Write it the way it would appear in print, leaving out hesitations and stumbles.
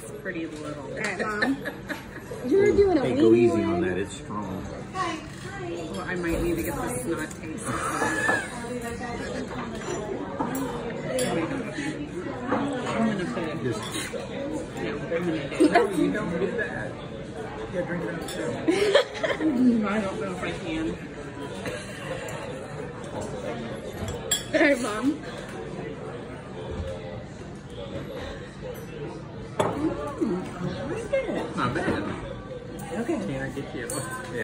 pretty little. All right, Mom. You're doing a Hey, weenie go easy one. on that. It's strong. Well, I might need to get the snot taste. I'm gonna put it. Just Yeah, I'm gonna do it. no, you don't do that. Yeah, drink it out too. I don't know if I can. All right, Mom. I like it. Not bad. Okay. Can I get you? Yeah.